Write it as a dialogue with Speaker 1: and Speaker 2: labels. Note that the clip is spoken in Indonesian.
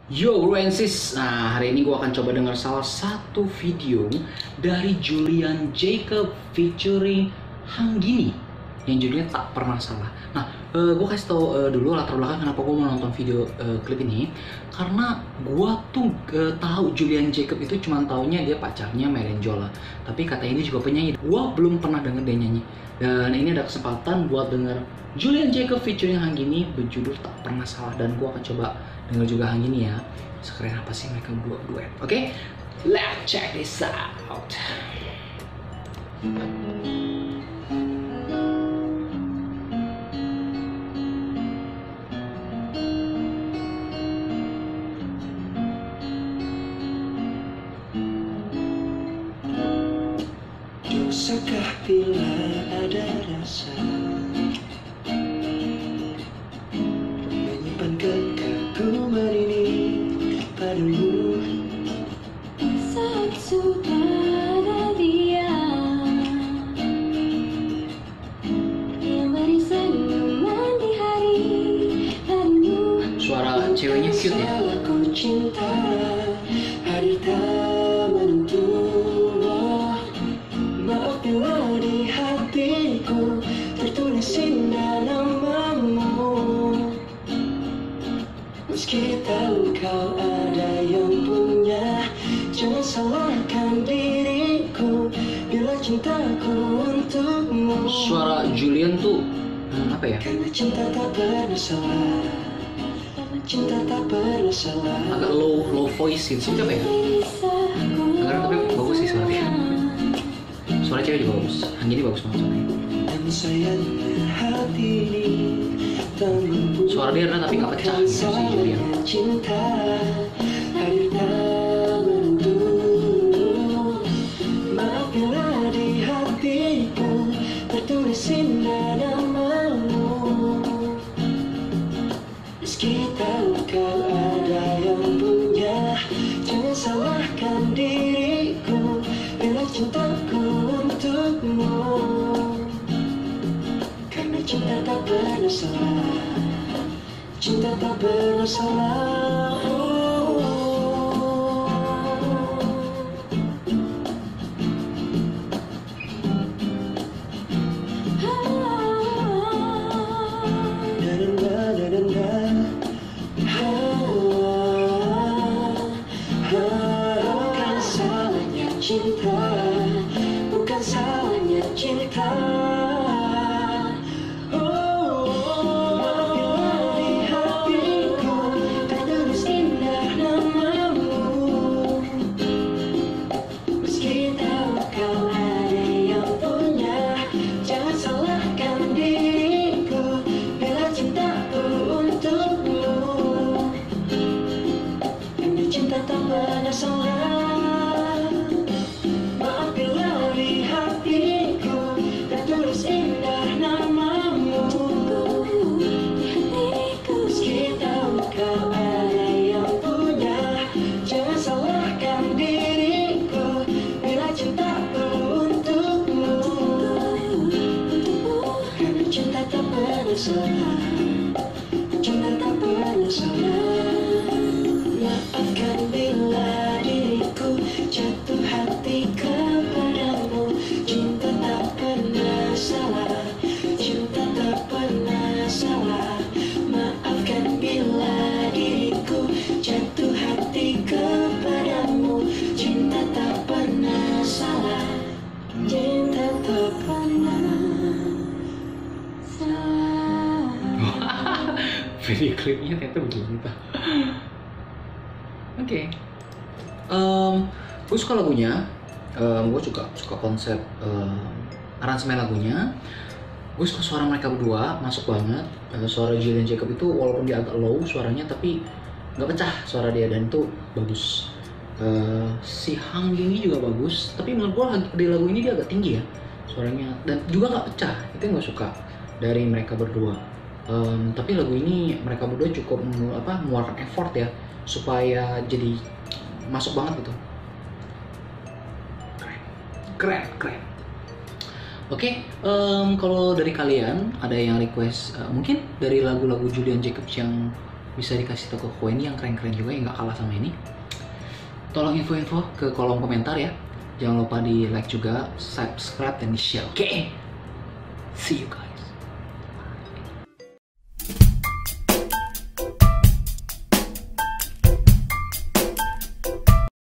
Speaker 1: Yo bro and sis, nah hari ini gue akan coba dengar salah satu video dari Julian Jacob featuring Hanggini yang judulnya Tak Pernah Salah. Nah, gue kasih tau dulu latar belakang kenapa gue mau nonton video klip ini. Karena gue tuh tahu Julian Jacob itu cuma taunya dia pacarnya Merenjola. Tapi kata ini juga penyanyi, gue belum pernah denger dia nyanyi. Dan ini ada kesempatan buat denger Julian Jacob featuring Hanggini berjudul Tak Pernah Salah. Dan gue akan coba denger juga Hanggini ya. Sekeren apa sih mereka berdua duet. Oke? Let's check this out.
Speaker 2: Dosakah bila ada rasa menyimpan kekaguman ini padamu?
Speaker 3: Saat sudah ada dia yang beri senyuman di hari-harimu.
Speaker 1: Suara ceweknya cute ya.
Speaker 2: Aku cinta hari tak menentu. Maaf bila di hatiku tertulis indah namamu. Meski tahu kau ada yang punya, jangan salahkan diriku bila cintaku untukmu.
Speaker 1: Suara Julian tuh apa ya?
Speaker 2: Karena cinta tak pernah salah, cinta tak pernah salah.
Speaker 1: Agak low voice gitu. Seperti apa ya? Enggak, tapi bagus sih suaranya. Suara cewek juga bagus. Hanggini bagus banget suaranya.
Speaker 2: Dan sayangnya hati ini tak mampu.
Speaker 1: Suara dia rendah tapi gak pecah gitu si Julian.
Speaker 2: Cinta hadir tak menentu. Maaf bila di hatiku tertulis indah namamu. Meski tahu kau ada yang punya, jangan salahkan diriku bila cintaku untukmu. Karena cinta tak pernah salah, cinta tak pernah salah. Bukan salahnya cinta, bukan salahnya cinta. Cinta tak pernah salah. Maaf bila di hatiku tertulis indah namamu. Meski tahu kau ada yang punya, jangan salahkan diriku bila cintaku untukmu. Karena cinta tak pernah salah, cinta tak pernah salah. Maafkan bila diriku jatuh hati kepadamu. Cinta tak pernah salah, cinta tak pernah salah. Maafkan bila diriku jatuh hati kepadamu. Cinta tak pernah salah, cinta tak pernah salah.
Speaker 1: Video klipnya ternyata begitu. Oke. Gue suka lagunya. Gue juga suka konsep aransemen lagunya. Gue suka suara mereka berdua, masuk banget. Suara Julian Jacob itu walaupun dia agak low suaranya, tapi nggak pecah suara dia dan itu bagus. Si Hanggini juga bagus, tapi menurut gue di lagu ini dia agak tinggi ya suaranya dan juga nggak pecah. Itu yang gue suka dari mereka berdua. Tapi lagu ini mereka berdua cukup mengeluarkan effort ya supaya jadi masuk banget gitu. Keren. Oke, kalau dari kalian ada yang request mungkin dari lagu-lagu Julian Jacobs yang bisa dikasih toko ini yang keren-keren juga yang nggak kalah sama ini. Tolong info-info ke kolom komentar ya. Jangan lupa di like juga, subscribe, dan di share. Oke? See you guys.